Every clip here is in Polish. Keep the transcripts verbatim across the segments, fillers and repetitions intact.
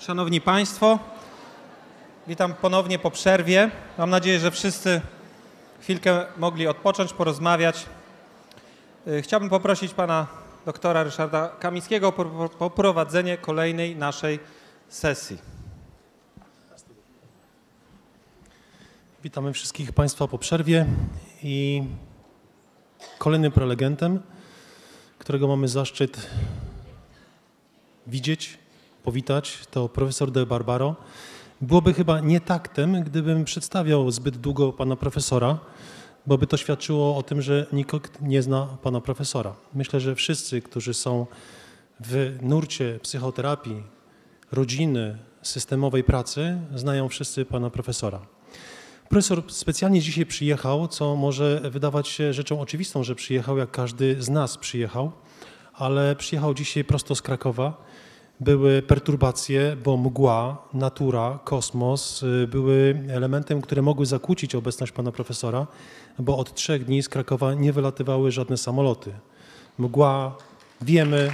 Szanowni Państwo, witam ponownie po przerwie. Mam nadzieję, że wszyscy chwilkę mogli odpocząć, porozmawiać. Chciałbym poprosić pana doktora Ryszarda Kamińskiego o poprowadzenie kolejnej naszej sesji. Witamy wszystkich Państwa po przerwie i kolejnym prelegentem, którego mamy zaszczyt widzieć, powitać, to profesor De Barbaro. Byłoby chyba nie taktem, gdybym przedstawiał zbyt długo pana profesora, bo by to świadczyło o tym, że nikt nie zna pana profesora. Myślę, że wszyscy, którzy są w nurcie psychoterapii, rodziny, systemowej pracy, znają wszyscy pana profesora. Profesor specjalnie dzisiaj przyjechał, co może wydawać się rzeczą oczywistą, że przyjechał, jak każdy z nas przyjechał, ale przyjechał dzisiaj prosto z Krakowa. Były perturbacje, bo mgła, natura, kosmos były elementem, które mogły zakłócić obecność pana profesora, bo od trzech dni z Krakowa nie wylatywały żadne samoloty. Mgła, wiemy.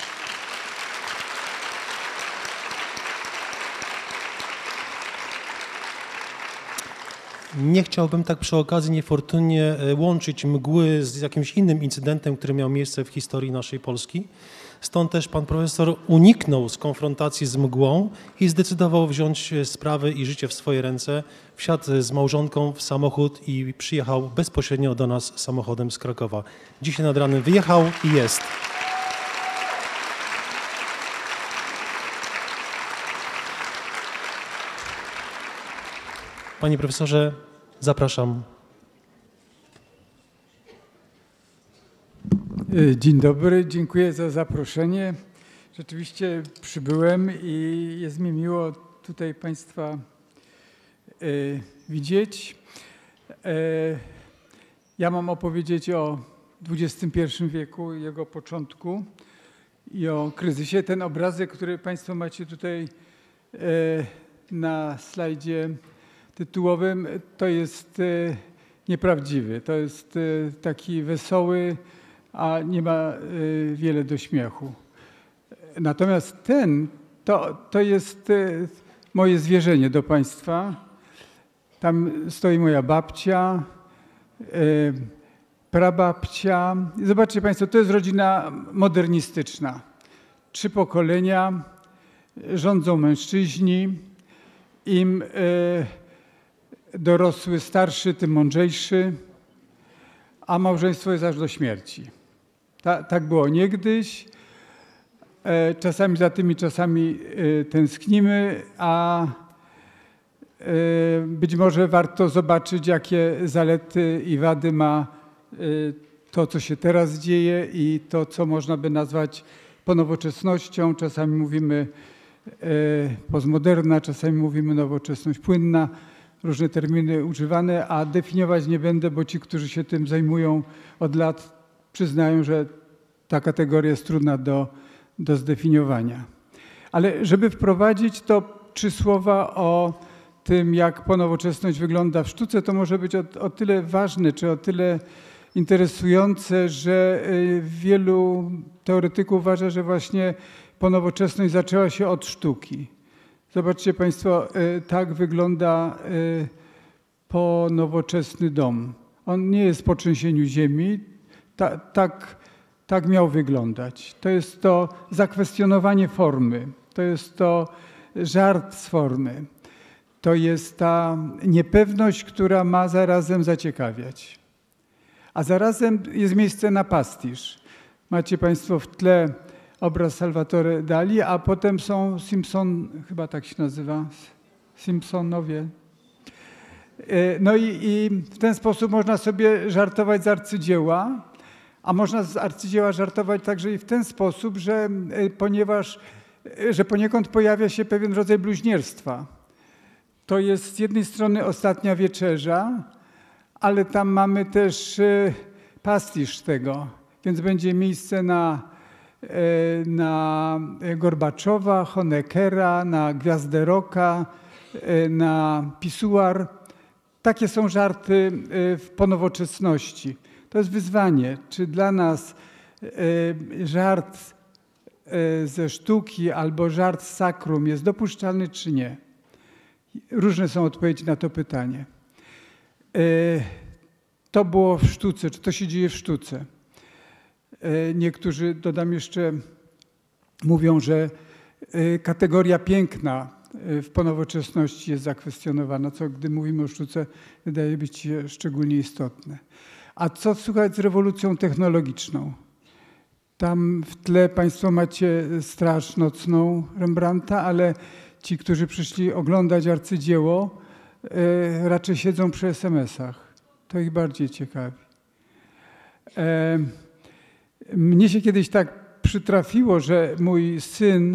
Nie chciałbym tak przy okazji niefortunnie łączyć mgły z jakimś innym incydentem, który miał miejsce w historii naszej Polski. Stąd też pan profesor uniknął skonfrontacji z mgłą i zdecydował wziąć sprawy i życie w swoje ręce. Wsiadł z małżonką w samochód i przyjechał bezpośrednio do nas samochodem z Krakowa. Dzisiaj nad ranem wyjechał i jest. Panie profesorze, zapraszam. Dzień dobry, dziękuję za zaproszenie. Rzeczywiście przybyłem i jest mi miło tutaj Państwa e, widzieć. E, ja mam opowiedzieć o dwudziestym pierwszym wieku, jego początku i o kryzysie. Ten obrazek, który Państwo macie tutaj e, na slajdzie tytułowym, to jest e, nieprawdziwy. To jest e, taki wesoły, a nie ma y, wiele do śmiechu. Natomiast ten, to, to jest y, moje zwierzenie do Państwa. Tam stoi moja babcia, y, prababcia. Zobaczcie Państwo, to jest rodzina modernistyczna. Trzy pokolenia, rządzą mężczyźni. Im y, dorosły starszy, tym mądrzejszy, a małżeństwo jest aż do śmierci. Ta, tak było niegdyś. E, czasami za tymi czasami e, tęsknimy, a e, być może warto zobaczyć, jakie zalety i wady ma e, to, co się teraz dzieje i to, co można by nazwać ponowoczesnością. Czasami mówimy e, postmoderna, czasami mówimy nowoczesność płynna. Różne terminy używane, a definiować nie będę, bo ci, którzy się tym zajmują od lat, przyznają, że ta kategoria jest trudna do, do zdefiniowania. Ale żeby wprowadzić, to trzy słowa o tym, jak ponowoczesność wygląda w sztuce, to może być o, o tyle ważne, czy o tyle interesujące, że wielu teoretyków uważa, że właśnie ponowoczesność zaczęła się od sztuki. Zobaczcie Państwo, tak wygląda ponowoczesny dom. On nie jest po trzęsieniu ziemi, ta, tak, tak miał wyglądać. To jest to zakwestionowanie formy, to jest to żart z formy, to jest ta niepewność, która ma zarazem zaciekawiać. A zarazem jest miejsce na pastisz. Macie Państwo w tle obraz Salvatore Dali, a potem są Simpson, chyba tak się nazywa, Simpsonowie. No i, i w ten sposób można sobie żartować z arcydzieła, a można z arcydzieła żartować także i w ten sposób, że ponieważ, że poniekąd pojawia się pewien rodzaj bluźnierstwa. To jest z jednej strony Ostatnia Wieczerza, ale tam mamy też pastisz tego, więc będzie miejsce na na Gorbaczowa, Honeckera, na Gwiazdę Rocka, na Pisuar. Takie są żarty w ponowoczesności. To jest wyzwanie, czy dla nas żart ze sztuki albo żart z sakrum jest dopuszczalny czy nie? Różne są odpowiedzi na to pytanie. To było w sztuce, czy to się dzieje w sztuce? Niektórzy, dodam jeszcze, mówią, że kategoria piękna w ponowoczesności jest zakwestionowana, co gdy mówimy o sztuce wydaje być się szczególnie istotne. A co słuchać z rewolucją technologiczną? Tam w tle Państwo macie Straż Nocną Rembrandta, ale ci, którzy przyszli oglądać arcydzieło, raczej siedzą przy es em esach. To ich bardziej ciekawi. Mnie się kiedyś tak przytrafiło, że mój syn,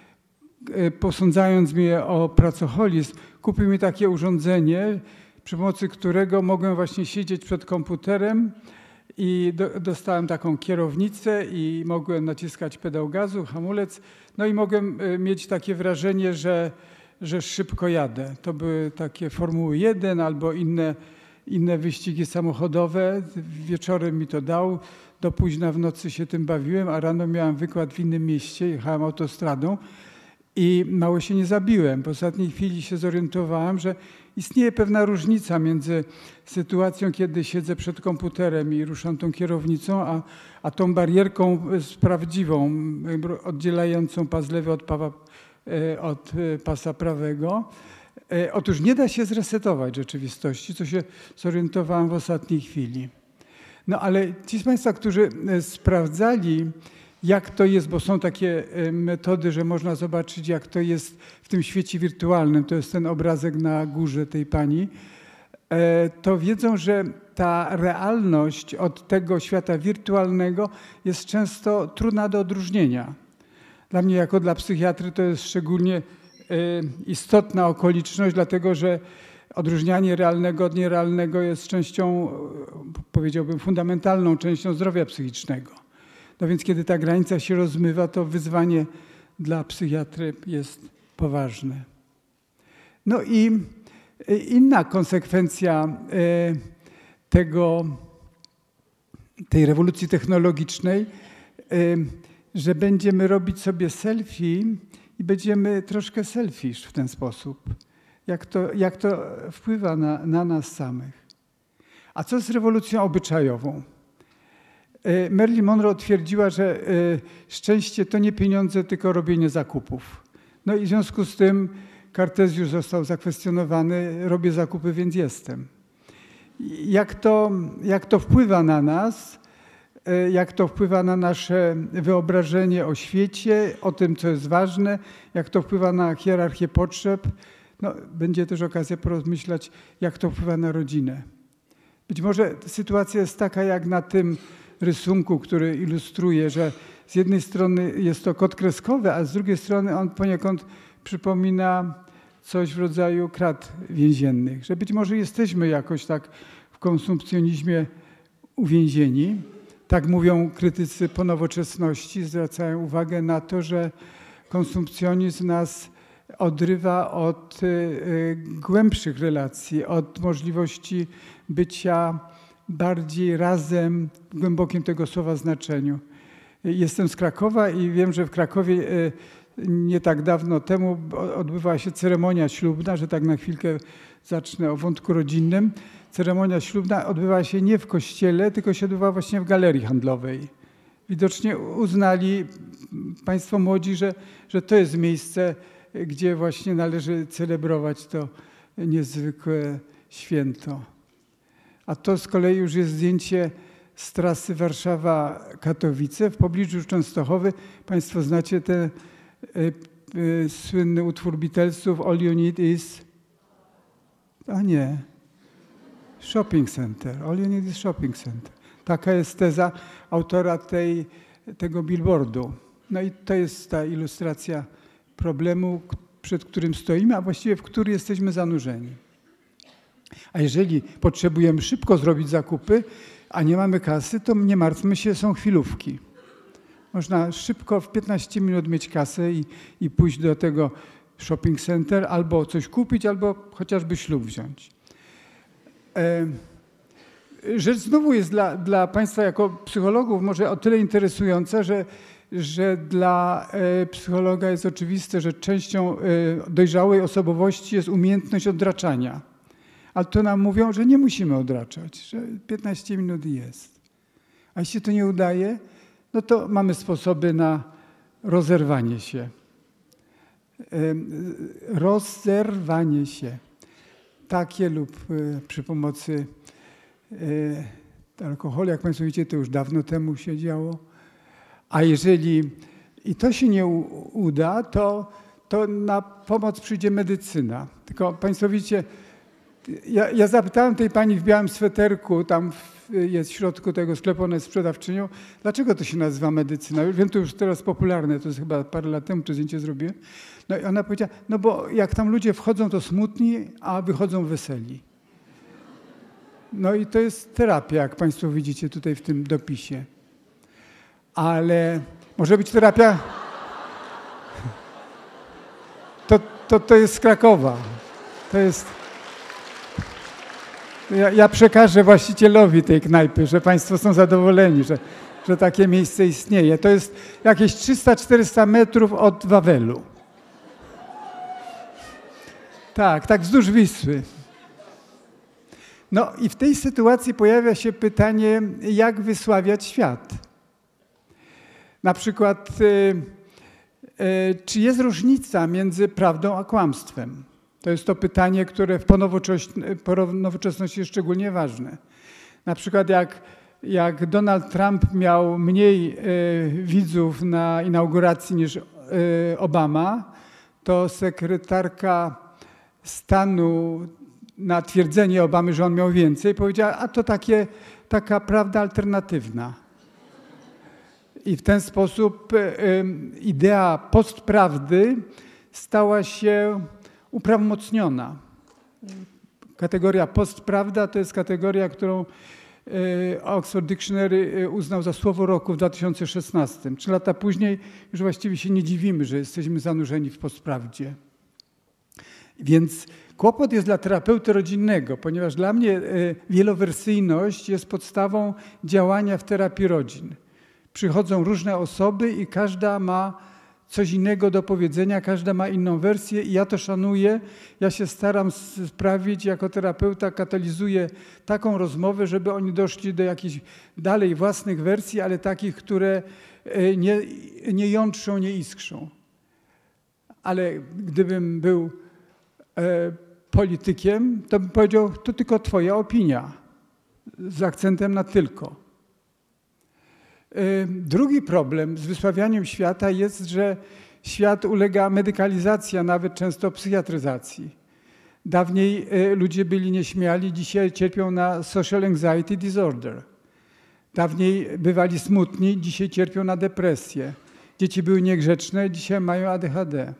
posądzając mnie o pracoholizm, kupił mi takie urządzenie, przy pomocy którego mogłem właśnie siedzieć przed komputerem i do, dostałem taką kierownicę i mogłem naciskać pedał gazu, hamulec, no i mogłem mieć takie wrażenie, że, że szybko jadę. To były takie Formuły jeden albo inne, inne wyścigi samochodowe. Wieczorem mi to dał, do późna w nocy się tym bawiłem, a rano miałem wykład w innym mieście, jechałem autostradą i mało się nie zabiłem. W ostatniej chwili się zorientowałem, że istnieje pewna różnica między sytuacją, kiedy siedzę przed komputerem i ruszam tą kierownicą, a, a tą barierką z prawdziwą, oddzielającą pas lewy od, pawa, od pasa prawego. Otóż nie da się zresetować rzeczywistości, co się zorientowałem w ostatniej chwili. No ale ci z Państwa, którzy sprawdzali, jak to jest, bo są takie metody, że można zobaczyć, jak to jest w tym świecie wirtualnym, to jest ten obrazek na górze tej pani, to wiedzą, że ta realność od tego świata wirtualnego jest często trudna do odróżnienia. Dla mnie jako dla psychiatry to jest szczególnie istotna okoliczność, dlatego że odróżnianie realnego od nierealnego jest częścią, powiedziałbym, fundamentalną częścią zdrowia psychicznego. No więc kiedy ta granica się rozmywa, to wyzwanie dla psychiatry jest poważne. No i inna konsekwencja tego, tej rewolucji technologicznej, że będziemy robić sobie selfie i będziemy troszkę selfish w ten sposób. Jak to, jak to wpływa na, na nas samych. A co z rewolucją obyczajową? Marilyn Monroe twierdziła, że szczęście to nie pieniądze, tylko robienie zakupów. No i w związku z tym Kartezjusz został zakwestionowany, robię zakupy, więc jestem. Jak to, jak to wpływa na nas, jak to wpływa na nasze wyobrażenie o świecie, o tym, co jest ważne, jak to wpływa na hierarchię potrzeb. No, będzie też okazja porozmyślać, jak to wpływa na rodzinę. Być może sytuacja jest taka, jak na tym rysunku, który ilustruje, że z jednej strony jest to kod kreskowy, a z drugiej strony on poniekąd przypomina coś w rodzaju krat więziennych. Że być może jesteśmy jakoś tak w konsumpcjonizmie uwięzieni. Tak mówią krytycy ponowoczesności, zwracają uwagę na to, że konsumpcjonizm nas odrywa od y, głębszych relacji, od możliwości bycia bardziej razem w głębokim tego słowa znaczeniu. Jestem z Krakowa i wiem, że w Krakowie y, nie tak dawno temu odbywała się ceremonia ślubna, że tak na chwilkę zacznę o wątku rodzinnym. Ceremonia ślubna odbywała się nie w kościele, tylko się odbywała właśnie w galerii handlowej. Widocznie uznali Państwo młodzi, że, że to jest miejsce, gdzie właśnie należy celebrować to niezwykłe święto. A to z kolei już jest zdjęcie z trasy Warszawa-Katowice. W pobliżu Częstochowy Państwo znacie ten y, y, słynny utwór Beatlesów All You Need Is... A nie. Shopping Center. All You Need Is Shopping Center. Taka jest teza autora tej, tego billboardu. No i to jest ta ilustracja problemu, przed którym stoimy, a właściwie w który jesteśmy zanurzeni. A jeżeli potrzebujemy szybko zrobić zakupy, a nie mamy kasy, to nie martwmy się, są chwilówki. Można szybko w piętnaście minut mieć kasę i, i pójść do tego shopping center, albo coś kupić, albo chociażby ślub wziąć. E, rzecz znowu jest dla, dla Państwa jako psychologów może o tyle interesująca, że że dla psychologa jest oczywiste, że częścią dojrzałej osobowości jest umiejętność odraczania. Ale to nam mówią, że nie musimy odraczać, że piętnaście minut jest. A jeśli to nie udaje, no to mamy sposoby na rozerwanie się. Rozerwanie się. Takie lub przy pomocy alkoholu, jak Państwo widzicie, to już dawno temu się działo. A jeżeli i to się nie uda, to, to na pomoc przyjdzie medycyna. Tylko Państwo widzicie, ja, ja zapytałem tej pani w białym sweterku, tam w, jest w środku tego sklepu, ona jest sprzedawczynią, dlaczego to się nazywa medycyna? Już wiem, to już teraz popularne, to jest chyba parę lat temu, to zdjęcie zrobiłem. No i ona powiedziała, no bo jak tam ludzie wchodzą, to smutni, a wychodzą weseli. No i to jest terapia, jak Państwo widzicie tutaj w tym dopisie. Ale może być terapia... To, to, to jest z Krakowa. To jest... Ja, ja przekażę właścicielowi tej knajpy, że Państwo są zadowoleni, że, że takie miejsce istnieje. To jest jakieś trzysta czterysta metrów od Wawelu. Tak, tak wzdłuż Wisły. No i w tej sytuacji pojawia się pytanie, jak wysławiać świat. Na przykład, y, y, czy jest różnica między prawdą a kłamstwem? To jest to pytanie, które w nowoczesności jest szczególnie ważne. Na przykład jak, jak Donald Trump miał mniej y, widzów na inauguracji niż y, Obama, to sekretarka stanu na twierdzenie Obamy, że on miał więcej, powiedziała, a to takie, taka prawda alternatywna. I w ten sposób y, idea postprawdy stała się uprawomocniona. Kategoria postprawda to jest kategoria, którą y, Oxford Dictionary uznał za słowo roku w dwa tysiące szesnastym. Trzy lata później już właściwie się nie dziwimy, że jesteśmy zanurzeni w postprawdzie. Więc kłopot jest dla terapeuty rodzinnego, ponieważ dla mnie wielowersyjność jest podstawą działania w terapii rodzin. Przychodzą różne osoby i każda ma coś innego do powiedzenia, każda ma inną wersję i ja to szanuję. Ja się staram sprawić, jako terapeuta katalizuję taką rozmowę, żeby oni doszli do jakichś dalej własnych wersji, ale takich, które nie, nie jątrzą, nie iskrzą. Ale gdybym był politykiem, to bym powiedział, to tylko twoja opinia, z akcentem na tylko. Drugi problem z wysławianiem świata jest, że świat ulega medykalizacji, a nawet często psychiatryzacji. Dawniej ludzie byli nieśmiali, dzisiaj cierpią na social anxiety disorder. Dawniej bywali smutni, dzisiaj cierpią na depresję. Dzieci były niegrzeczne, dzisiaj mają A D H D.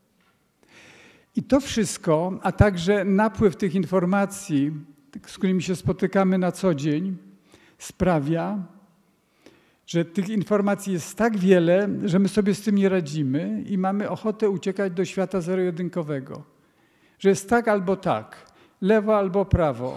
I to wszystko, a także napływ tych informacji, z którymi się spotykamy na co dzień, sprawia, że tych informacji jest tak wiele, że my sobie z tym nie radzimy i mamy ochotę uciekać do świata zero-jedynkowego. Że jest tak albo tak, lewo albo prawo.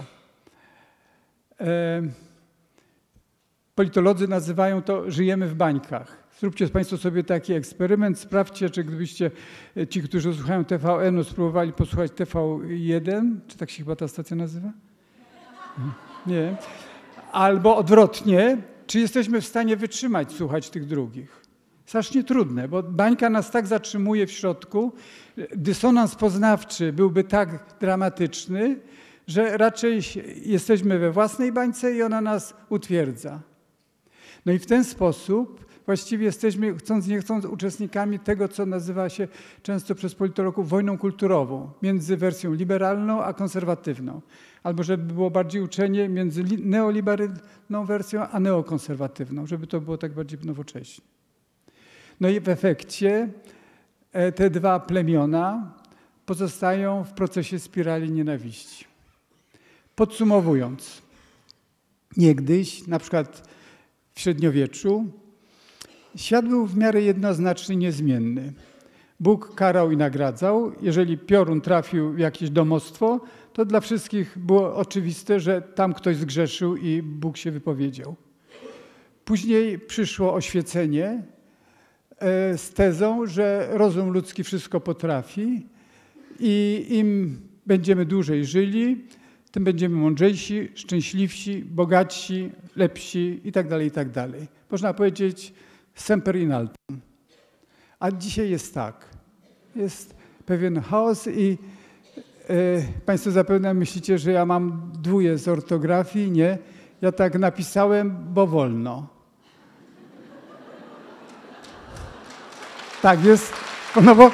E, politolodzy nazywają to żyjemy w bańkach. Zróbcie Państwo sobie taki eksperyment, sprawdźcie, czy gdybyście ci, którzy słuchają T V N-u, spróbowali posłuchać T V jeden, czy tak się chyba ta stacja nazywa? Nie. Albo odwrotnie, czy jesteśmy w stanie wytrzymać, słuchać tych drugich? Strasznie trudne, bo bańka nas tak zatrzymuje w środku, dysonans poznawczy byłby tak dramatyczny, że raczej jesteśmy we własnej bańce i ona nas utwierdza. No i w ten sposób właściwie jesteśmy, chcąc nie chcąc, uczestnikami tego, co nazywa się często przez politologów wojną kulturową między wersją liberalną a konserwatywną. Albo żeby było bardziej uczenie między neoliberalną wersją a neokonserwatywną, żeby to było tak bardziej nowocześnie. No i w efekcie te dwa plemiona pozostają w procesie spirali nienawiści. Podsumowując, niegdyś, na przykład w średniowieczu, świat był w miarę jednoznaczny, niezmienny. Bóg karał i nagradzał. Jeżeli piorun trafił w jakieś domostwo, to dla wszystkich było oczywiste, że tam ktoś zgrzeszył i Bóg się wypowiedział. Później przyszło oświecenie z tezą, że rozum ludzki wszystko potrafi i im będziemy dłużej żyli, tym będziemy mądrzejsi, szczęśliwsi, bogatsi, lepsi itd., itd. Można powiedzieć semper in altum. A dzisiaj jest tak. Jest pewien chaos i e, Państwo zapewne myślicie, że ja mam dwóje z ortografii. Nie. Ja tak napisałem, bo wolno. Tak jest po nowo...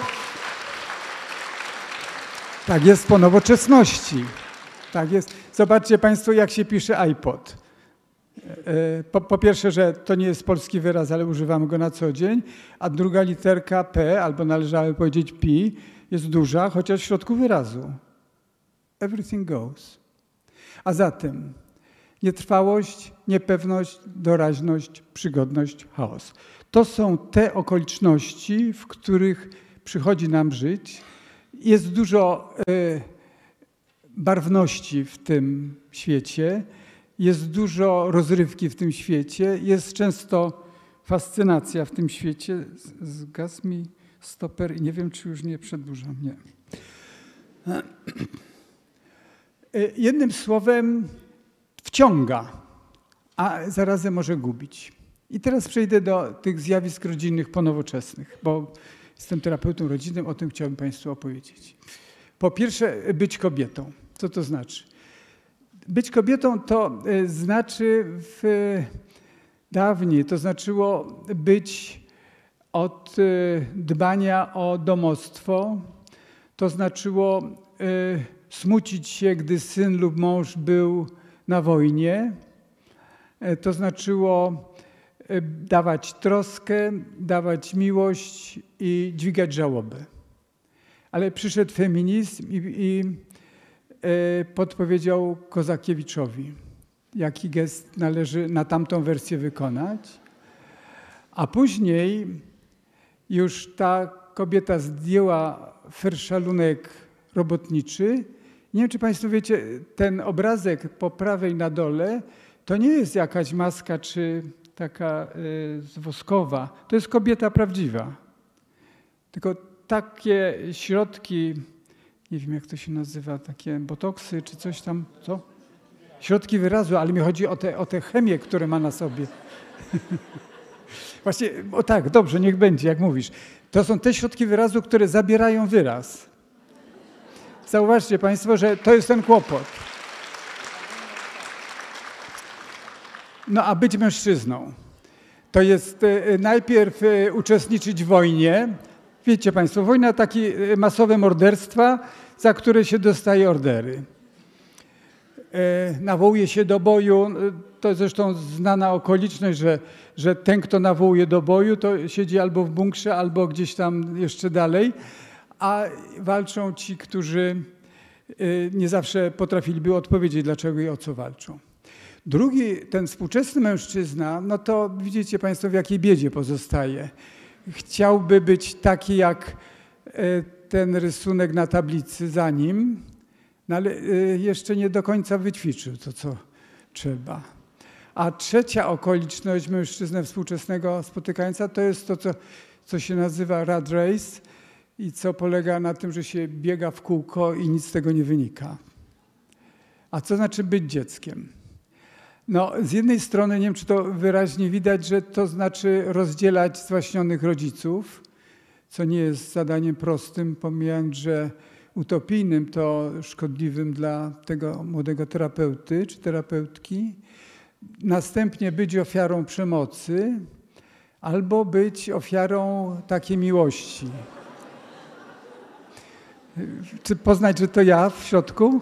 Tak jest po nowoczesności. Tak jest. Zobaczcie Państwo, jak się pisze iPod. Po, po pierwsze, że to nie jest polski wyraz, ale używamy go na co dzień, a druga literka P, albo należałoby powiedzieć Pi, jest duża, chociaż w środku wyrazu. Everything goes. A zatem nietrwałość, niepewność, doraźność, przygodność, chaos. To są te okoliczności, w których przychodzi nam żyć. Jest dużo y, barwności w tym świecie, jest dużo rozrywki w tym świecie, jest często fascynacja w tym świecie. Zgasł mi stoper i nie wiem, czy już nie przedłużam. Nie. Jednym słowem wciąga, a zarazem może gubić. I teraz przejdę do tych zjawisk rodzinnych ponowoczesnych, bo jestem terapeutą rodzinnym, o tym chciałbym Państwu opowiedzieć. Po pierwsze, być kobietą. Co to znaczy? Być kobietą to znaczy w dawniej, to znaczyło być od dbania o domostwo, to znaczyło smucić się, gdy syn lub mąż był na wojnie, to znaczyło dawać troskę, dawać miłość i dźwigać żałobę. Ale przyszedł feminizm i, i podpowiedział Kozakiewiczowi, jaki gest należy na tamtą wersję wykonać. A później już ta kobieta zdjęła ferszalunek robotniczy. Nie wiem, czy Państwo wiecie, ten obrazek po prawej na dole to nie jest jakaś maska czy taka y, woskowa. To jest kobieta prawdziwa. Tylko takie środki, nie wiem jak to się nazywa, takie botoksy czy coś tam, co? Środki wyrazu, ale mi chodzi o tę o te chemię, które ma na sobie. Właśnie, o tak, dobrze, niech będzie, jak mówisz. To są te środki wyrazu, które zabierają wyraz. Zauważcie Państwo, że to jest ten kłopot. No a być mężczyzną to jest najpierw uczestniczyć w wojnie. Wiecie Państwo, wojna to takie masowe morderstwa, za które się dostaje ordery. Nawołuje się do boju, to zresztą znana okoliczność, że, że ten, kto nawołuje do boju, to siedzi albo w bunkrze, albo gdzieś tam jeszcze dalej, a walczą ci, którzy nie zawsze potrafiliby odpowiedzieć, dlaczego i o co walczą. Drugi, ten współczesny mężczyzna, no to widzicie Państwo, w jakiej biedzie pozostaje. Chciałby być taki jak ten rysunek na tablicy za nim, no ale jeszcze nie do końca wyćwiczył to, co trzeba. A trzecia okoliczność mężczyznę współczesnego spotykająca to jest to, co, co się nazywa rat race i co polega na tym, że się biega w kółko i nic z tego nie wynika. A co znaczy być dzieckiem? No, z jednej strony, nie wiem, czy to wyraźnie widać, że to znaczy rozdzielać zwaśnionych rodziców, co nie jest zadaniem prostym, pomijając, że utopijnym, to szkodliwym dla tego młodego terapeuty czy terapeutki. Następnie być ofiarą przemocy albo być ofiarą takiej miłości. Czy poznać, że to ja w środku?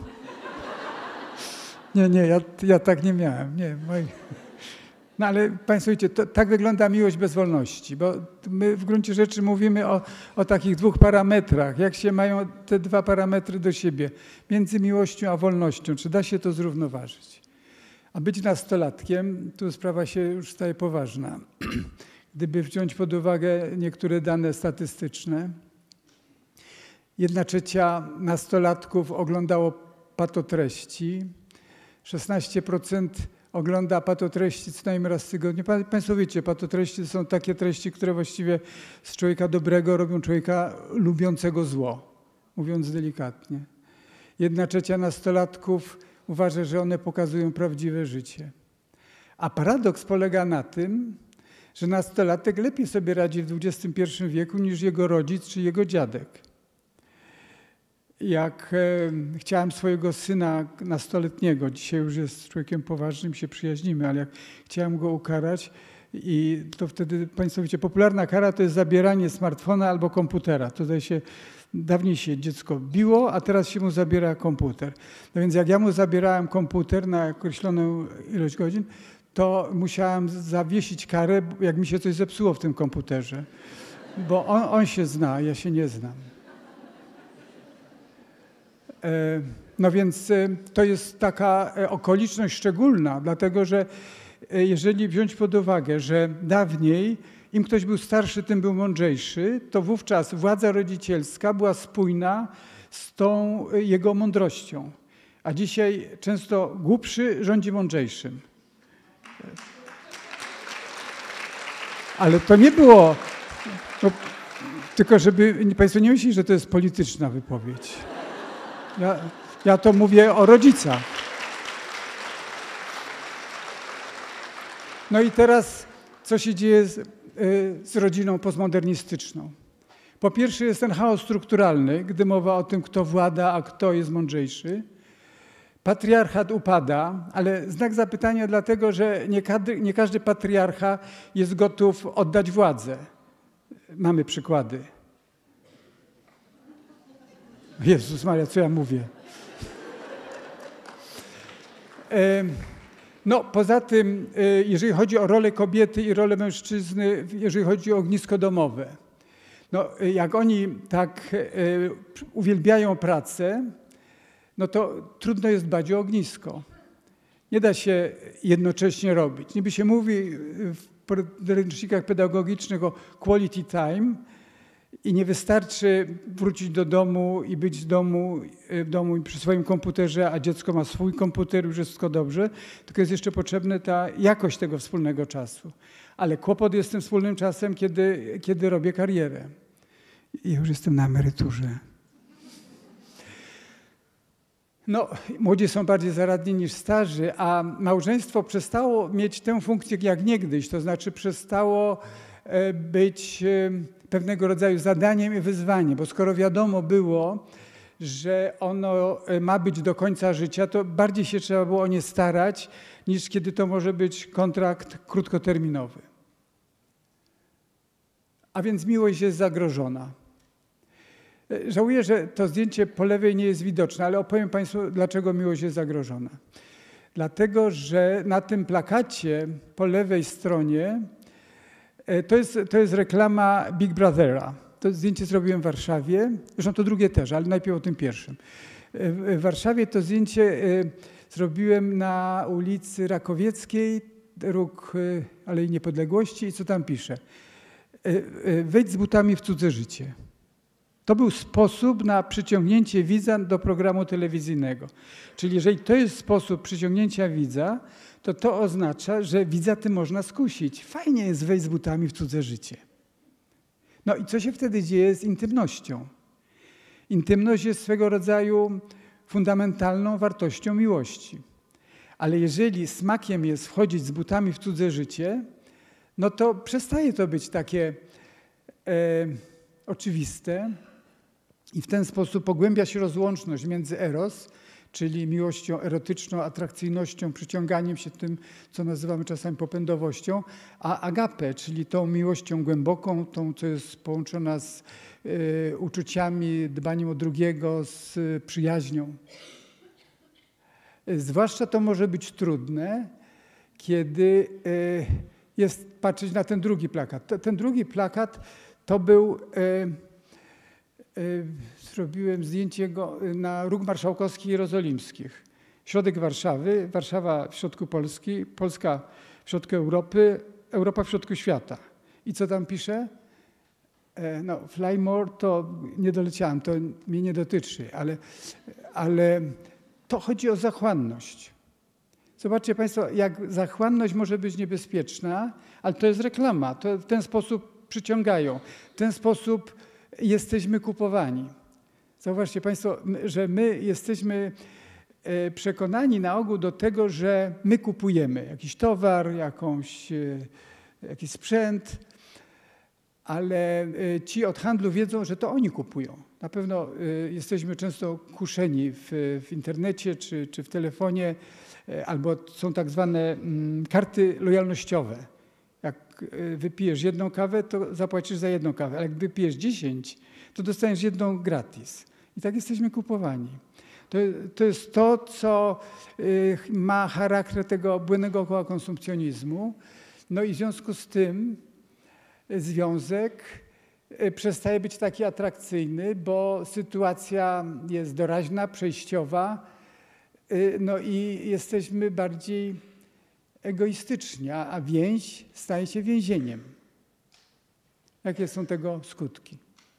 Nie, nie, ja, ja tak nie miałem. Nie, moi... No ale Państwo wiecie, to, tak wygląda miłość bez wolności, bo my w gruncie rzeczy mówimy o, o takich dwóch parametrach. Jak się mają te dwa parametry do siebie, między miłością a wolnością, czy da się to zrównoważyć? A być nastolatkiem, tu sprawa się już staje poważna. Gdyby wziąć pod uwagę niektóre dane statystyczne, jedna trzecia nastolatków oglądało patotreści, szesnaście procent ogląda patotreści co najmniej raz w tygodniu. Państwo wiecie, patotreści to są takie treści, które właściwie z człowieka dobrego robią człowieka lubiącego zło, mówiąc delikatnie. Jedna trzecia nastolatków uważa, że one pokazują prawdziwe życie. A paradoks polega na tym, że nastolatek lepiej sobie radzi w dwudziestym pierwszym wieku niż jego rodzic czy jego dziadek. Jak e, chciałem swojego syna nastoletniego, dzisiaj już jest człowiekiem poważnym, się przyjaźnimy, ale jak chciałem go ukarać, i to wtedy, państwo wiecie, popularna kara to jest zabieranie smartfona albo komputera. Tutaj się, dawniej się dziecko biło, a teraz się mu zabiera komputer. No więc jak ja mu zabierałem komputer na określoną ilość godzin, to musiałem zawiesić karę, jak mi się coś zepsuło w tym komputerze. Bo on, on się zna, ja się nie znam. No więc to jest taka okoliczność szczególna, dlatego że jeżeli wziąć pod uwagę, że dawniej im ktoś był starszy, tym był mądrzejszy, to wówczas władza rodzicielska była spójna z tą jego mądrością. A dzisiaj często głupszy rządzi mądrzejszym. Ale to nie było, no, tylko żeby państwo nie myśleli, że to jest polityczna wypowiedź. Ja, ja to mówię o rodzicach. No i teraz co się dzieje z, z rodziną postmodernistyczną? Po pierwsze jest ten chaos strukturalny, gdy mowa o tym, kto włada, a kto jest mądrzejszy. Patriarchat upada, ale znak zapytania dlatego, że nie każdy, nie każdy patriarcha jest gotów oddać władzę. Mamy przykłady. Jezus Maria, co ja mówię? No, poza tym, jeżeli chodzi o rolę kobiety i rolę mężczyzny, jeżeli chodzi o ognisko domowe, no, jak oni tak uwielbiają pracę, no to trudno jest dbać o ognisko. Nie da się jednocześnie robić. Niby się mówi w podręcznikach pedagogicznych o quality time i nie wystarczy wrócić do domu i być w domu, w domu przy swoim komputerze, a dziecko ma swój komputer, już jest wszystko dobrze, tylko jest jeszcze potrzebna ta jakość tego wspólnego czasu. Ale kłopot jest tym wspólnym czasem, kiedy, kiedy robię karierę. I już jestem na emeryturze. No, młodzi są bardziej zaradni niż starzy, a małżeństwo przestało mieć tę funkcję jak niegdyś, to znaczy przestało być pewnego rodzaju zadaniem i wyzwaniem, bo skoro wiadomo było, że ono ma być do końca życia, to bardziej się trzeba było o nie starać, niż kiedy to może być kontrakt krótkoterminowy. A więc miłość jest zagrożona. Żałuję, że to zdjęcie po lewej nie jest widoczne, ale opowiem Państwu, dlaczego miłość jest zagrożona. Dlatego, że na tym plakacie po lewej stronie to jest, to jest reklama Big Brothera. To zdjęcie zrobiłem w Warszawie, zresztą to drugie też, ale najpierw o tym pierwszym. W Warszawie to zdjęcie zrobiłem na ulicy Rakowieckiej, róg Alei Niepodległości i co tam pisze? Wejdź z butami w cudze życie. To był sposób na przyciągnięcie widza do programu telewizyjnego. Czyli jeżeli to jest sposób przyciągnięcia widza, to to oznacza, że widza tym można skusić. Fajnie jest wejść z butami w cudze życie. No i co się wtedy dzieje z intymnością? Intymność jest swego rodzaju fundamentalną wartością miłości. Ale jeżeli smakiem jest wchodzić z butami w cudze życie, no to przestaje to być takie e, oczywiste i w ten sposób pogłębia się rozłączność między eros, czyli miłością erotyczną, atrakcyjnością, przyciąganiem się tym, co nazywamy czasami popędowością, a agape, czyli tą miłością głęboką, tą, co jest połączona z y, uczuciami, dbaniem o drugiego, z y, przyjaźnią. Zwłaszcza to może być trudne, kiedy y, jest patrzeć na ten drugi plakat. Ten drugi plakat to był... Y, Zrobiłem zdjęcie go na Róg Marszałkowski Jerozolimskich. Środek Warszawy, Warszawa w środku Polski, Polska w środku Europy, Europa w środku świata. I co tam pisze? No, fly more to nie doleciałem, to mnie nie dotyczy, ale, ale to chodzi o zachłanność. Zobaczcie Państwo, jak zachłanność może być niebezpieczna, ale to jest reklama. To w ten sposób przyciągają. W ten sposób jesteśmy kupowani. Zauważcie Państwo, że my jesteśmy przekonani na ogół do tego, że my kupujemy jakiś towar, jakąś, jakiś sprzęt, ale ci od handlu wiedzą, że to oni kupują. Na pewno jesteśmy często kuszeni w, w internecie czy, czy w telefonie, albo są tak zwane karty lojalnościowe. Jak wypijesz jedną kawę, to zapłacisz za jedną kawę, ale jak wypijesz dziesięć, to dostaniesz jedną gratis. I tak jesteśmy kupowani. To, to jest to, co ma charakter tego błędnego koła konsumpcjonizmu. No i w związku z tym związek przestaje być taki atrakcyjny, bo sytuacja jest doraźna, przejściowa, no i jesteśmy bardziej egoistyczni, a więź staje się więzieniem. Jakie są tego skutki?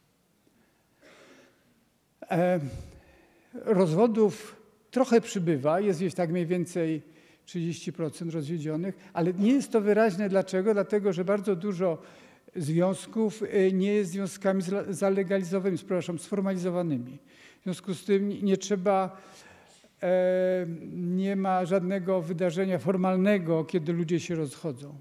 E, rozwodów trochę przybywa, jest gdzieś tak mniej więcej trzydzieści procent rozwiedzionych, ale nie jest to wyraźne. Dlaczego? Dlatego, że bardzo dużo związków nie jest związkami zalegalizowanymi, przepraszam, sformalizowanymi. W związku z tym nie trzeba, e, nie ma żadnego wydarzenia formalnego, kiedy ludzie się rozchodzą.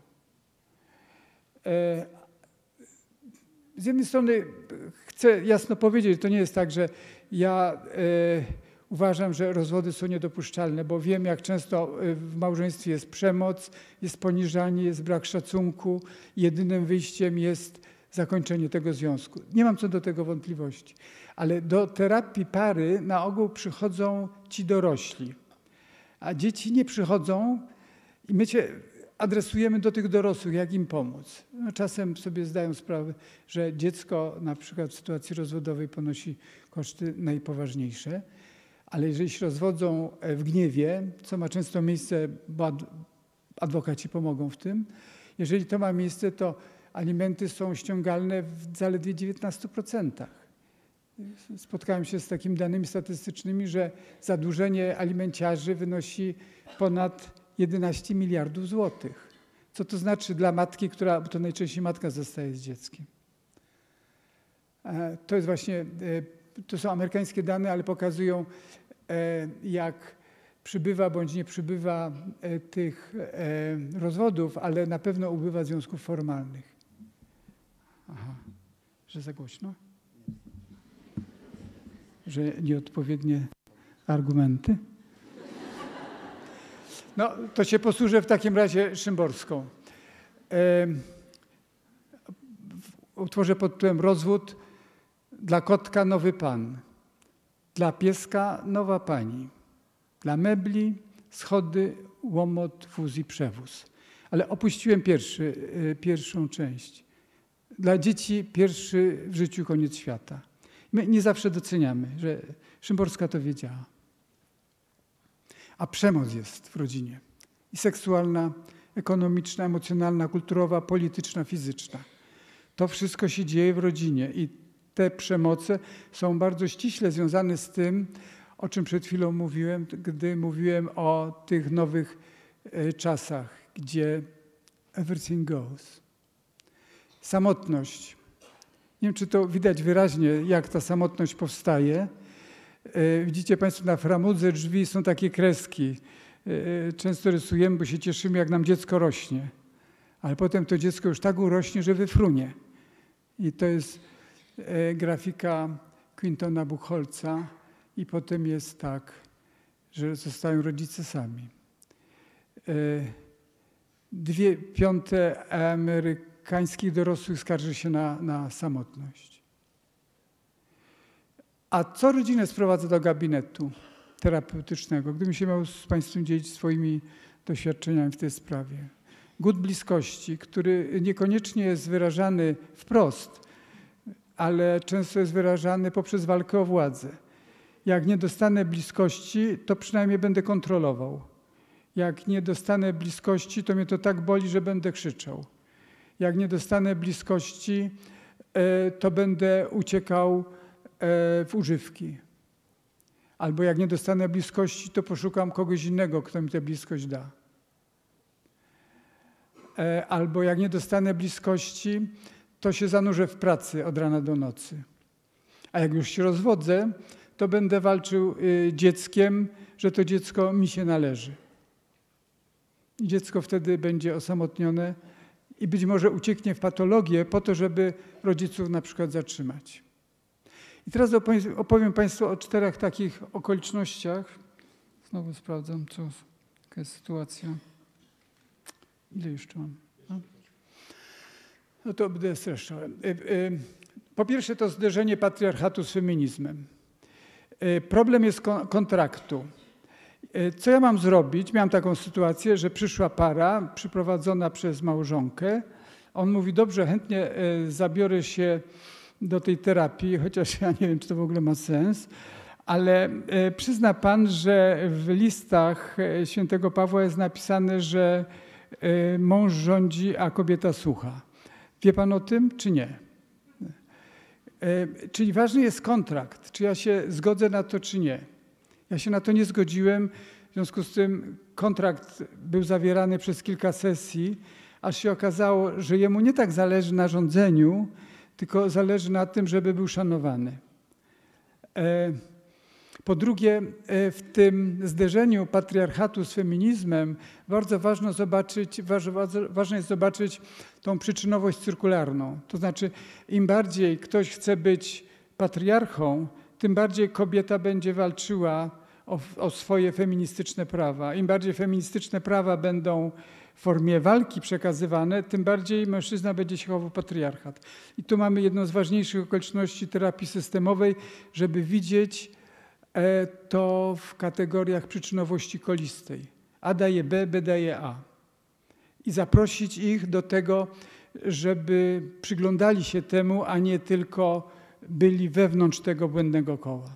E, z jednej strony chcę jasno powiedzieć, że to nie jest tak, że ja e, uważam, że rozwody są niedopuszczalne, bo wiem, jak często w małżeństwie jest przemoc, jest poniżanie, jest brak szacunku. Jedynym wyjściem jest zakończenie tego związku. Nie mam co do tego wątpliwości. Ale do terapii pary na ogół przychodzą ci dorośli, a dzieci nie przychodzą i my się adresujemy do tych dorosłych, jak im pomóc. No, czasem sobie zdają sprawę, że dziecko na przykład w sytuacji rozwodowej ponosi koszty najpoważniejsze. Ale jeżeli się rozwodzą w gniewie, co ma często miejsce, bo adwokaci pomogą w tym, jeżeli to ma miejsce, to alimenty są ściągalne w zaledwie dziewiętnastu procentach. Spotkałem się z takimi danymi statystycznymi, że zadłużenie alimenciarzy wynosi ponad jedenaście miliardów złotych. Co to znaczy dla matki, która, bo to najczęściej matka zostaje z dzieckiem. To jest właśnie, to są amerykańskie dane, ale pokazują, jak przybywa bądź nie przybywa tych rozwodów, ale na pewno ubywa związków formalnych. Aha, że za głośno? Że nieodpowiednie argumenty? No, to się posłużę w takim razie Szymborską. W utworze pod tytułem Rozwód dla kotka nowy pan, dla pieska nowa pani, dla mebli schody, łomot, wóz i przewóz. Ale opuściłem pierwszy, pierwszą część. Dla dzieci pierwszy w życiu koniec świata. My nie zawsze doceniamy, że Szymborska to wiedziała. A przemoc jest w rodzinie. I seksualna, ekonomiczna, emocjonalna, kulturowa, polityczna, fizyczna. To wszystko się dzieje w rodzinie i te przemoce są bardzo ściśle związane z tym, o czym przed chwilą mówiłem, gdy mówiłem o tych nowych czasach, gdzie everything goes. Samotność. Nie wiem, czy to widać wyraźnie, jak ta samotność powstaje. Widzicie Państwo, na framudze drzwi są takie kreski. Często rysujemy, bo się cieszymy, jak nam dziecko rośnie. Ale potem to dziecko już tak urośnie, że wyfrunie. I to jest grafika Quintona Buchholza. I potem jest tak, że zostają rodzice sami. Dwie piąte amerykańskich dorosłych skarży się na, na samotność. A co rodzinę sprowadza do gabinetu terapeutycznego? Gdybym się miał z Państwem dzielić swoimi doświadczeniami w tej sprawie. Głód bliskości, który niekoniecznie jest wyrażany wprost, ale często jest wyrażany poprzez walkę o władzę. Jak nie dostanę bliskości, to przynajmniej będę kontrolował. Jak nie dostanę bliskości, to mnie to tak boli, że będę krzyczał. Jak nie dostanę bliskości, to będę uciekał w używki. Albo jak nie dostanę bliskości, to poszukam kogoś innego, kto mi tę bliskość da. Albo jak nie dostanę bliskości, to się zanurzę w pracy od rana do nocy. A jak już się rozwodzę, to będę walczył dzieckiem, że to dziecko mi się należy. I dziecko wtedy będzie osamotnione i być może ucieknie w patologię po to, żeby rodziców na przykład zatrzymać. I teraz opowiem Państwu o czterech takich okolicznościach. Znowu sprawdzam, co, jaka jest sytuacja. Ile jeszcze mam? No, no to będę streszczałem. Po pierwsze to zderzenie patriarchatu z feminizmem. Problem jest kontraktu. Co ja mam zrobić? Miałam taką sytuację, że przyszła para przyprowadzona przez małżonkę. On mówi, dobrze, chętnie zabiorę się do tej terapii, chociaż ja nie wiem, czy to w ogóle ma sens, ale przyzna pan, że w listach świętego Pawła jest napisane, że mąż rządzi, a kobieta słucha. Wie pan o tym, czy nie? Czyli ważny jest kontrakt, czy ja się zgodzę na to, czy nie. Ja się na to nie zgodziłem, w związku z tym kontrakt był zawierany przez kilka sesji, aż się okazało, że jemu nie tak zależy na rządzeniu, tylko zależy na tym, żeby był szanowany. Po drugie, w tym zderzeniu patriarchatu z feminizmem bardzo ważno zobaczyć, ważne jest zobaczyć tą przyczynowość cyrkularną. To znaczy, im bardziej ktoś chce być patriarchą, tym bardziej kobieta będzie walczyła o, o swoje feministyczne prawa. Im bardziej feministyczne prawa będą w formie walki przekazywane, tym bardziej mężczyzna będzie się chował patriarchat. I tu mamy jedną z ważniejszych okoliczności terapii systemowej, żeby widzieć to w kategoriach przyczynowości kolistej. A daje B, B daje A. I zaprosić ich do tego, żeby przyglądali się temu, a nie tylko byli wewnątrz tego błędnego koła.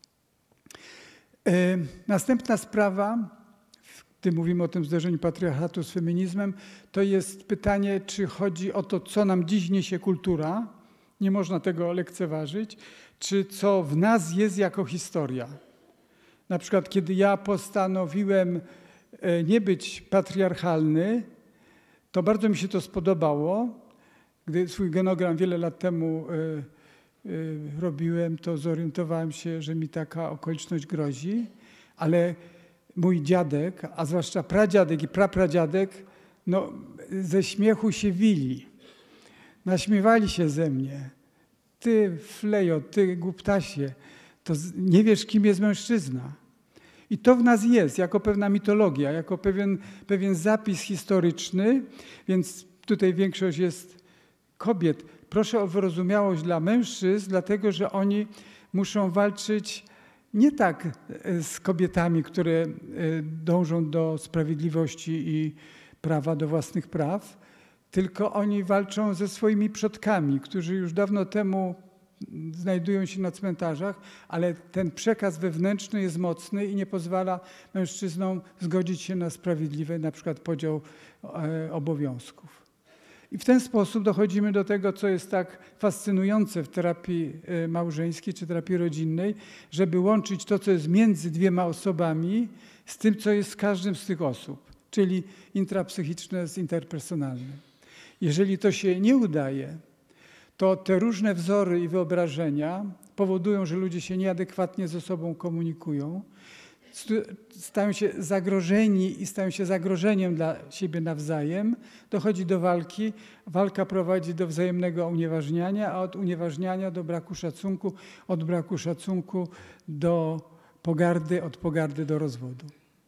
Następna sprawa, gdy mówimy o tym zderzeniu patriarchatu z feminizmem, to jest pytanie, czy chodzi o to, co nam dziś niesie kultura, nie można tego lekceważyć, czy co w nas jest jako historia. Na przykład, kiedy ja postanowiłem nie być patriarchalny, to bardzo mi się to spodobało. Gdy swój genogram wiele lat temu y, y, robiłem, to zorientowałem się, że mi taka okoliczność grozi, ale mój dziadek, a zwłaszcza pradziadek i prapradziadek, no, ze śmiechu się wili. Naśmiewali się ze mnie. Ty flejo, ty głuptasie, to nie wiesz, kim jest mężczyzna. I to w nas jest, jako pewna mitologia, jako pewien, pewien zapis historyczny, więc tutaj większość jest kobiet. Proszę o wyrozumiałość dla mężczyzn, dlatego że oni muszą walczyć nie tak z kobietami, które dążą do sprawiedliwości i prawa do własnych praw, tylko oni walczą ze swoimi przodkami, którzy już dawno temu znajdują się na cmentarzach, ale ten przekaz wewnętrzny jest mocny i nie pozwala mężczyznom zgodzić się na sprawiedliwy na przykład podział e, obowiązków. I w ten sposób dochodzimy do tego, co jest tak fascynujące w terapii e, małżeńskiej czy terapii rodzinnej, żeby łączyć to, co jest między dwiema osobami z tym, co jest z każdym z tych osób, czyli intrapsychiczne z interpersonalnym. Jeżeli to się nie udaje, to te różne wzory i wyobrażenia powodują, że ludzie się nieadekwatnie ze sobą komunikują, stają się zagrożeni i stają się zagrożeniem dla siebie nawzajem. Dochodzi do walki. Walka prowadzi do wzajemnego unieważniania, a od unieważniania do braku szacunku, od braku szacunku do pogardy, od pogardy do rozwodu.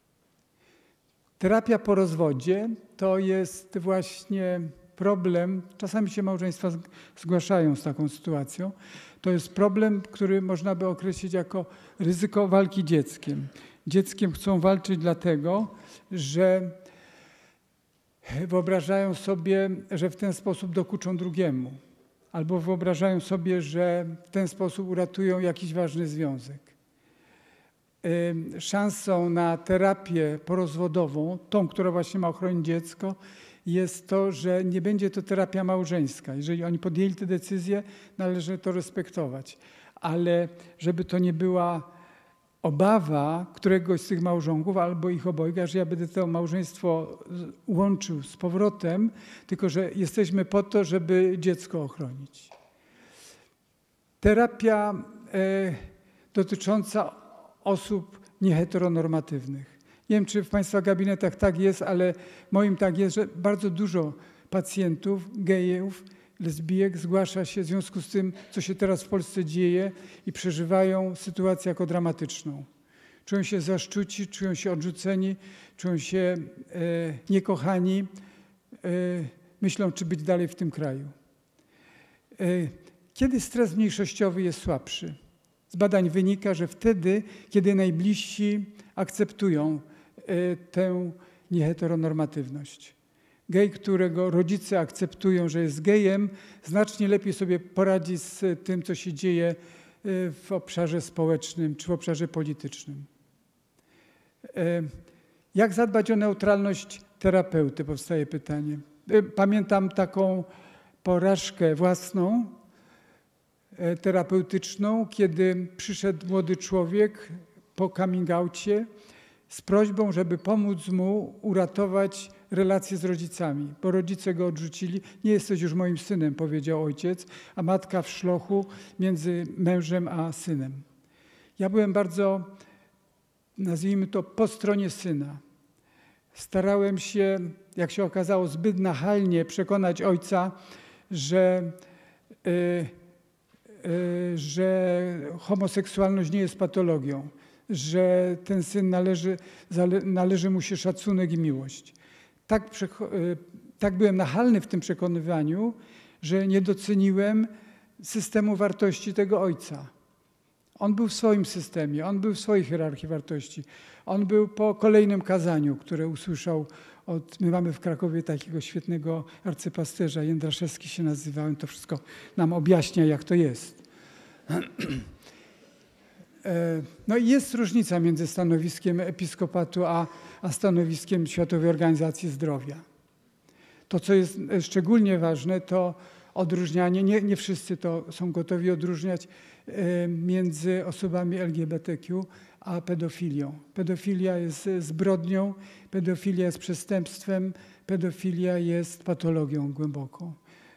Terapia po rozwodzie to jest właśnie problem, czasami się małżeństwa zgłaszają z taką sytuacją, to jest problem, który można by określić jako ryzyko walki dzieckiem. Dzieckiem chcą walczyć dlatego, że wyobrażają sobie, że w ten sposób dokuczą drugiemu, albo wyobrażają sobie, że w ten sposób uratują jakiś ważny związek. Szansą na terapię porozwodową, tą, która właśnie ma ochronić dziecko, jest to, że nie będzie to terapia małżeńska. Jeżeli oni podjęli tę decyzję, należy to respektować. Ale żeby to nie była obawa któregoś z tych małżonków albo ich obojga, że ja będę to małżeństwo łączył z powrotem, tylko że jesteśmy po to, żeby dziecko ochronić. Terapia e, dotycząca osób nieheteronormatywnych. Nie wiem, czy w Państwa gabinetach tak jest, ale moim tak jest, że bardzo dużo pacjentów, gejów, lesbijek zgłasza się w związku z tym, co się teraz w Polsce dzieje i przeżywają sytuację jako dramatyczną. Czują się zaszczuci, czują się odrzuceni, czują się e, niekochani, e, myślą, czy być dalej w tym kraju. E, kiedy stres mniejszościowy jest słabszy? Z badań wynika, że wtedy, kiedy najbliżsi akceptują e, tę nieheteronormatywność. Gej, którego rodzice akceptują, że jest gejem, znacznie lepiej sobie poradzi z tym, co się dzieje w obszarze społecznym czy w obszarze politycznym. Jak zadbać o neutralność terapeuty? Powstaje pytanie. Pamiętam taką porażkę własną, terapeutyczną, kiedy przyszedł młody człowiek po coming outie z prośbą, żeby pomóc mu uratować relacje z rodzicami, bo rodzice go odrzucili. Nie jesteś już moim synem, powiedział ojciec, a matka w szlochu między mężem a synem. Ja byłem bardzo, nazwijmy to, po stronie syna. Starałem się, jak się okazało, zbyt nachalnie przekonać ojca, że, yy, yy, że homoseksualność nie jest patologią, że ten syn należy, należy mu się szacunek i miłość. Tak, tak byłem nachalny w tym przekonywaniu, że nie doceniłem systemu wartości tego ojca. On był w swoim systemie, on był w swojej hierarchii wartości. On był po kolejnym kazaniu, które usłyszał od... My mamy w Krakowie takiego świetnego arcypasterza, Jędraszewski się nazywa, on to wszystko nam objaśnia, jak to jest. No i jest różnica między stanowiskiem episkopatu a, a stanowiskiem Światowej Organizacji Zdrowia. To, co jest szczególnie ważne, to odróżnianie, nie, nie wszyscy to są gotowi odróżniać między osobami L G B T Q a pedofilią. Pedofilia jest zbrodnią, pedofilia jest przestępstwem, pedofilia jest patologią głęboką.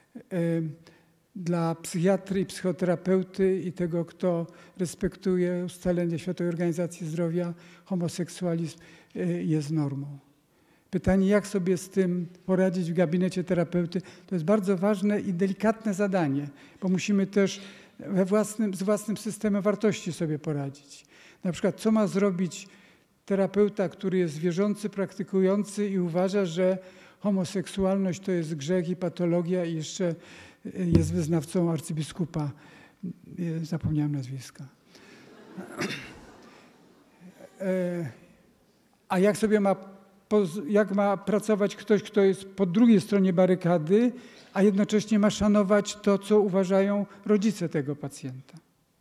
Dla psychiatry i psychoterapeuty i tego, kto respektuje ustalenia Światowej Organizacji Zdrowia, homoseksualizm jest normą. Pytanie, jak sobie z tym poradzić w gabinecie terapeuty, to jest bardzo ważne i delikatne zadanie, bo musimy też we własnym, z własnym systemem wartości sobie poradzić. Na przykład, co ma zrobić terapeuta, który jest wierzący, praktykujący i uważa, że homoseksualność to jest grzech i patologia i jeszcze jest wyznawcą arcybiskupa, zapomniałem nazwiska. A jak sobie ma, jak ma pracować ktoś, kto jest po drugiej stronie barykady, a jednocześnie ma szanować to, co uważają rodzice tego pacjenta?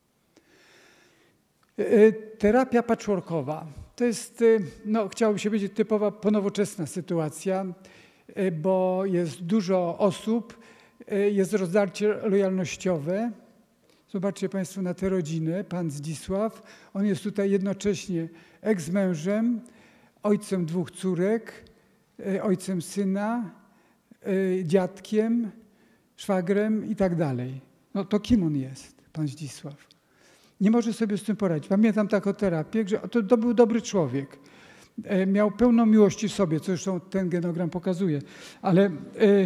Terapia patchworkowa to jest, no, chciałoby się powiedzieć, typowa ponowoczesna sytuacja, bo jest dużo osób, jest rozdarcie lojalnościowe. Zobaczcie Państwo na tę rodzinę. Pan Zdzisław, on jest tutaj jednocześnie eks-mężem, ojcem dwóch córek, ojcem syna, dziadkiem, szwagrem i tak dalej. No to kim on jest, pan Zdzisław? Nie może sobie z tym poradzić. Pamiętam taką terapię, że to, to był dobry człowiek. Miał pełną miłości w sobie, co zresztą ten genogram pokazuje, ale y,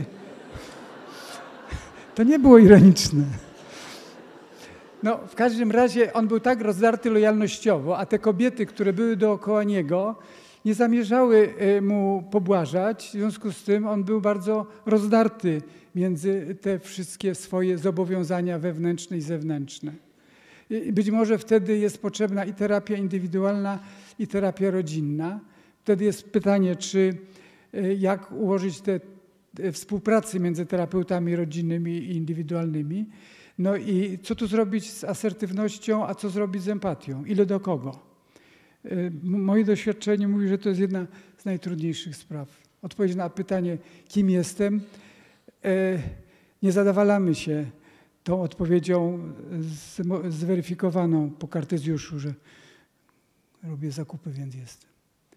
to nie było ironiczne. No, w każdym razie on był tak rozdarty lojalnościowo, a te kobiety, które były dookoła niego, nie zamierzały mu pobłażać. W związku z tym on był bardzo rozdarty między te wszystkie swoje zobowiązania wewnętrzne i zewnętrzne. I być może wtedy jest potrzebna i terapia indywidualna, i terapia rodzinna. Wtedy jest pytanie, czy jak ułożyć te współpracy między terapeutami rodzinnymi i indywidualnymi. No i co tu zrobić z asertywnością, a co zrobić z empatią? Ile do kogo? Moje doświadczenie mówi, że to jest jedna z najtrudniejszych spraw. Odpowiedź na pytanie, kim jestem, nie zadawalamy się tą odpowiedzią zweryfikowaną po Kartezjuszu, że Robię zakupy, więc jestem.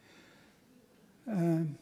E,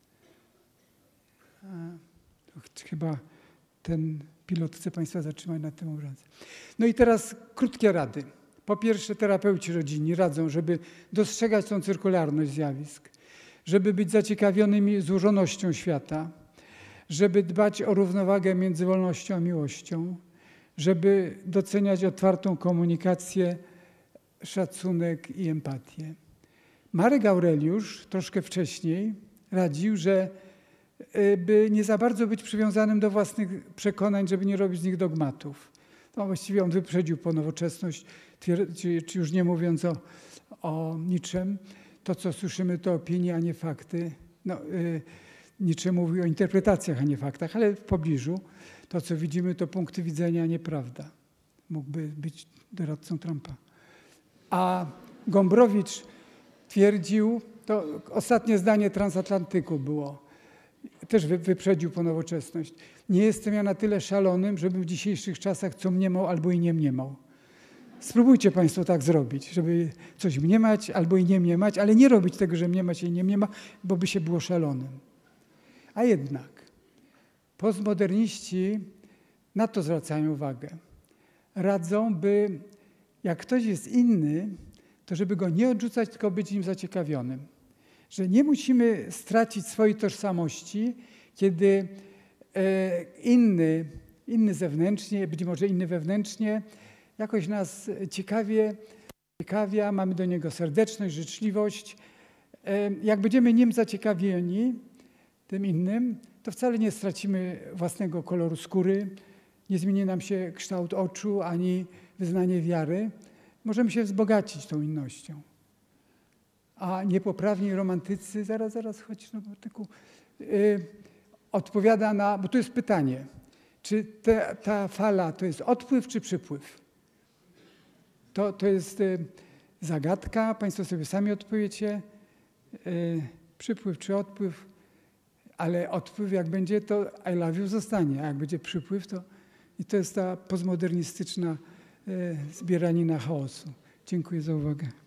e, chyba ten pilot chce Państwa zatrzymać na tym obrazie. No i teraz krótkie rady. Po pierwsze, terapeuci rodzinni radzą, żeby dostrzegać tą cyrkularność zjawisk, żeby być zaciekawionymi złożonością świata, żeby dbać o równowagę między wolnością a miłością, żeby doceniać otwartą komunikację, szacunek i empatię. Marek Aureliusz troszkę wcześniej radził, że by nie za bardzo być przywiązanym do własnych przekonań, żeby nie robić z nich dogmatów. No właściwie on wyprzedził po nowoczesność, czy, czy już nie mówiąc o, o niczym. To, co słyszymy, to opinie, a nie fakty. No, y, Nietzsche mówi o interpretacjach, a nie faktach, ale w pobliżu to, co widzimy, to punkty widzenia, a nie prawda. Mógłby być doradcą Trumpa. A Gombrowicz twierdził, to ostatnie zdanie Transatlantyku było, też wyprzedził po nowoczesność. Nie jestem ja na tyle szalonym, żebym w dzisiejszych czasach co mniemał albo i nie mniemał. Spróbujcie Państwo tak zrobić, żeby coś mniemać albo i nie mniemać, ale nie robić tego, że mniemać i nie mniema, bo by się było szalonym. A jednak postmoderniści na to zwracają uwagę. Radzą, by jak ktoś jest inny, to żeby go nie odrzucać, tylko być nim zaciekawionym. Że nie musimy stracić swojej tożsamości, kiedy inny, inny zewnętrznie, być może inny wewnętrznie, jakoś nas ciekawie, ciekawia, mamy do niego serdeczność, życzliwość. Jak będziemy nim zaciekawieni, tym innym, to wcale nie stracimy własnego koloru skóry, nie zmieni nam się kształt oczu, ani wyznanie wiary. Możemy się wzbogacić tą innością. A niepoprawni romantycy, zaraz, zaraz, chodź na artykuł, yy, odpowiada na, bo tu jest pytanie, czy te, ta fala to jest odpływ czy przypływ? To, to jest yy, zagadka, Państwo sobie sami odpowiecie, yy, przypływ czy odpływ, ale odpływ jak będzie, to I love you zostanie, a jak będzie przypływ, to i to jest ta postmodernistyczna yy, zbieranina chaosu. Dziękuję za uwagę.